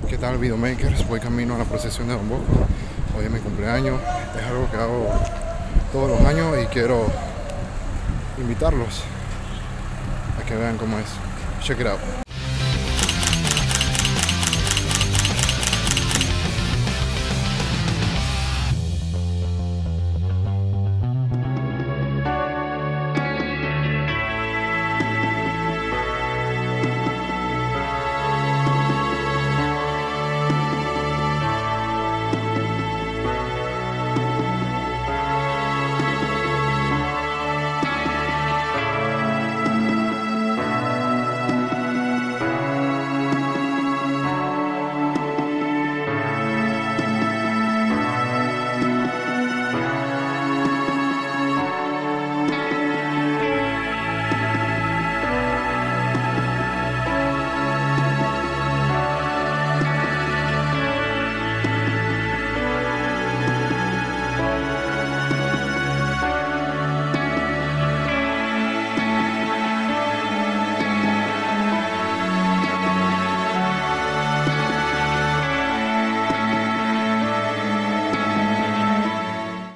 ¿Qué tal, videomakers? Voy camino a la procesión de Don Bosco. Hoy es mi cumpleaños. Es algo que hago todos los años y quiero invitarlos a que vean cómo es. Check it out.